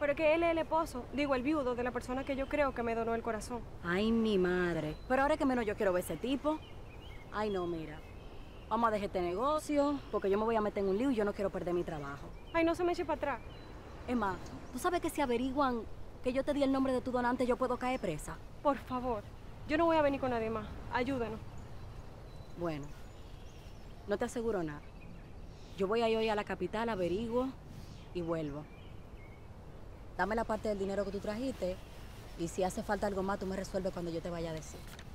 Pero es que él es el esposo, digo, el viudo de la persona que yo creo que me donó el corazón. Ay, mi madre. Pero ahora que menos yo quiero ver ese tipo. Ay, no, mira. Vamos a dejar este negocio, porque yo me voy a meter en un lío y yo no quiero perder mi trabajo. Ay, no se me eche para atrás. Es más, ¿tú sabes que si averiguan que yo te di el nombre de tu donante, yo puedo caer presa? Por favor, yo no voy a venir con nadie más. Ayúdanos. Bueno, no te aseguro nada. Yo voy a ir hoy a la capital, averiguo y vuelvo. Dame la parte del dinero que tú trajiste y si hace falta algo más, tú me resuelves cuando yo te vaya a decir.